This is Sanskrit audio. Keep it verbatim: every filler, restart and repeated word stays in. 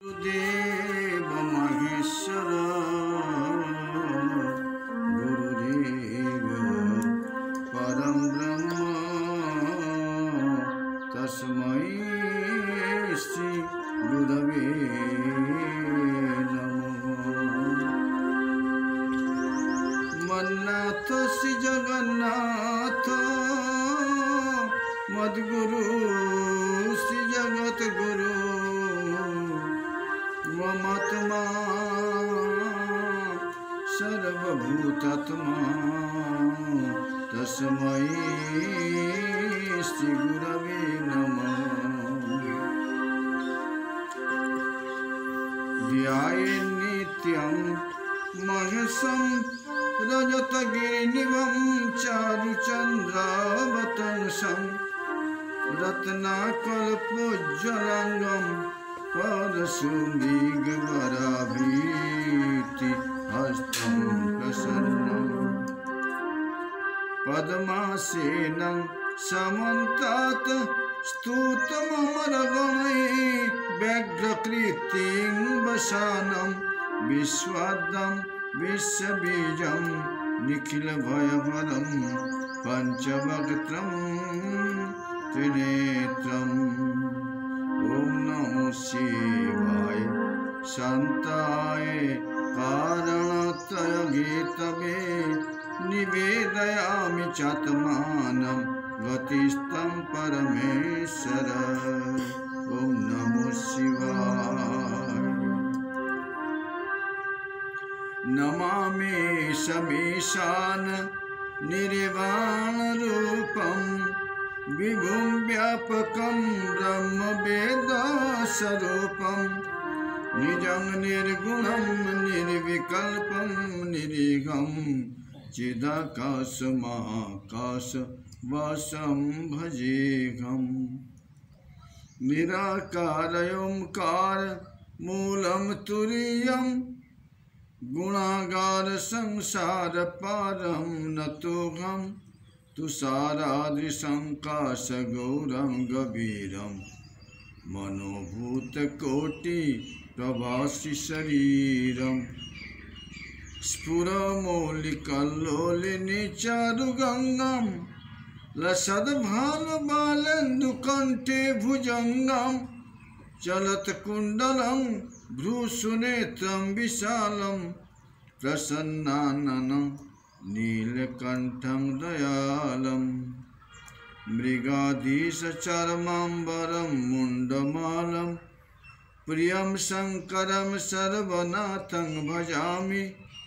गुरुदेव महेश्वर गुरुदेव परम ब्रह्म तस्मै श्री गुरवे नमः। मन्नाथ श्री जगन्नाथ मद्गुरु श्री जगत गुरु ममात्मा सर्वभूतात्मा तस्मै श्री गुरवे नमः। ध्याये नित्यं महेशं रजतगिरिनिभं चारुचन्द्रावतंसं रत्नाकल्पोज्ज्वलांगं परशुमृगवराभीति हस्तं प्रसन्नं पद्मासेनं समन्तात् स्तुतममरगणैः व्यग्रकृतिं वसानं विश्वाद्यं विश्वबीजं निखिलभयहरं पञ्चवक्त्रं त्रिनेत्रम्। ओम नमो शिवाय शांताय कारणत्रय गीतवे निवेदयामि चात्मानं गतिस्तं परमेश्वर। ओम नमो शिवाय। नमामि समीशान निर्वाण रूपं विभुं व्यापकं ब्रह्मवेदस्वरूपं निजं निर्गुणं निर्विकल्पं निरीहं चिदाकाशमाकाशवासं भजेऽहम्। निराकार ओंकार मूलं तुरीयं गुणागार संसार पारं नतोऽहम्। तुषाराद्रिशङ्काशगौरं गभीरं मनोभूतकोटिप्रभासि शरीरं स्फुरमौलिकल्लोलिनी चारुगङ्गं लसद्भानुबालेन्दुकण्ठे भुजङ्गं चलत्कुण्डलं भ्रूसुनेत्रं विशालं प्रसन्नाननं नीलकण्ठं दयालं मृगाधीशचर्माम्बरं मुण्डमालं प्रियं शङ्करं सर्वनाथं भजामि।